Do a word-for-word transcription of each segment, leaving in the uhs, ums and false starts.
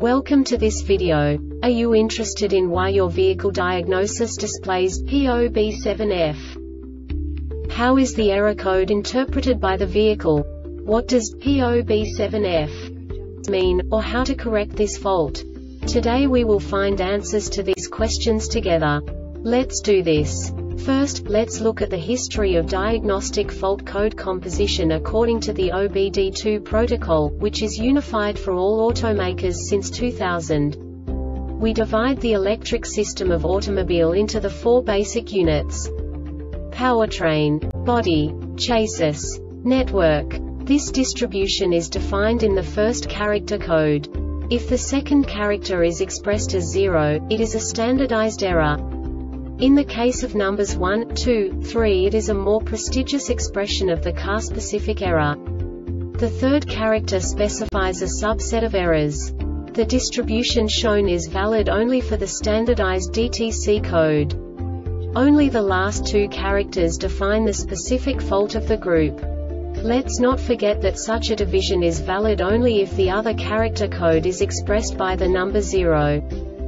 Welcome to this video. Are you interested in why your vehicle diagnosis displays P O B seven F? How is the error code interpreted by the vehicle? What does P O B seven F mean, or how to correct this fault? Today we will find answers to these questions together. Let's do this. First, let's look at the history of diagnostic fault code composition according to the O B D two protocol, which is unified for all automakers since two thousand. We divide the electric system of automobile into the four basic units: powertrain, body, chassis, network. This distribution is defined in the first character code. If the second character is expressed as zero, it is a standardized error. In the case of numbers one, two, three, it is a more prestigious expression of the car-specific error. The third character specifies a subset of errors. The distribution shown is valid only for the standardized D T C code. Only the last two characters define the specific fault of the group. Let's not forget that such a division is valid only if the other character code is expressed by the number zero.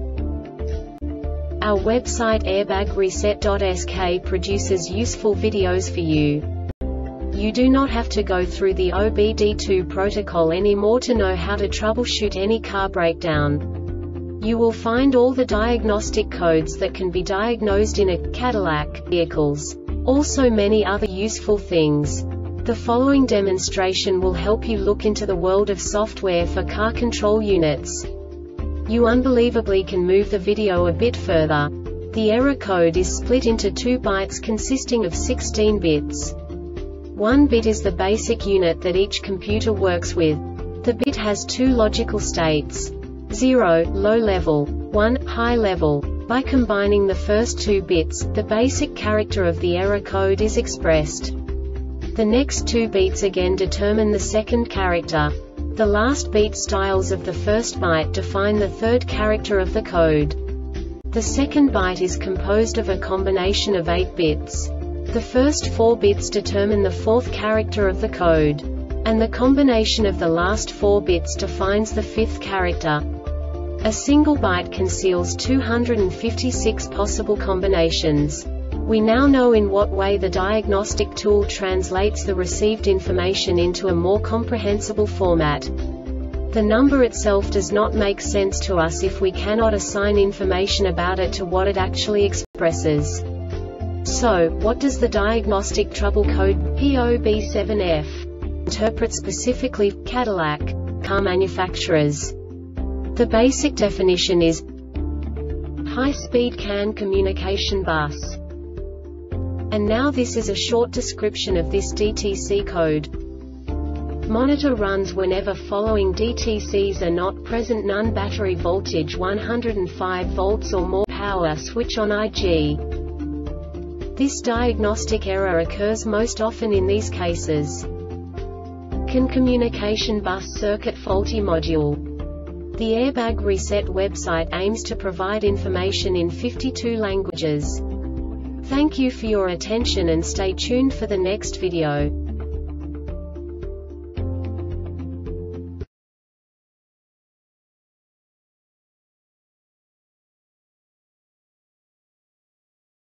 Our website airbag reset dot S K produces useful videos for you. You do not have to go through the O B D two protocol anymore to know how to troubleshoot any car breakdown. You will find all the diagnostic codes that can be diagnosed in a Cadillac vehicles. Also many other useful things. The following demonstration will help you look into the world of software for car control units. You unbelievably can move the video a bit further. The error code is split into two bytes consisting of sixteen bits. One bit is the basic unit that each computer works with. The bit has two logical states: zero, low level, one, high level. By combining the first two bits, the basic character of the error code is expressed. The next two bits again determine the second character. The last beat styles of the first byte define the third character of the code. The second byte is composed of a combination of eight bits. The first four bits determine the fourth character of the code. And the combination of the last four bits defines the fifth character. A single byte conceals two hundred fifty-six possible combinations. We now know in what way the diagnostic tool translates the received information into a more comprehensible format. The number itself does not make sense to us if we cannot assign information about it to what it actually expresses. So, what does the diagnostic trouble code P O B seven F interpret specifically for Cadillac car manufacturers? The basic definition is high-speed C A N communication bus. And now this is a short description of this D T C code. Monitor runs whenever following D T Cs are not present: none, battery voltage one hundred five volts or more, power switch on I G. This diagnostic error occurs most often in these cases: C A N communication bus circuit faulty module. The Airbag Reset website aims to provide information in fifty-two languages. Thank you for your attention and stay tuned for the next video.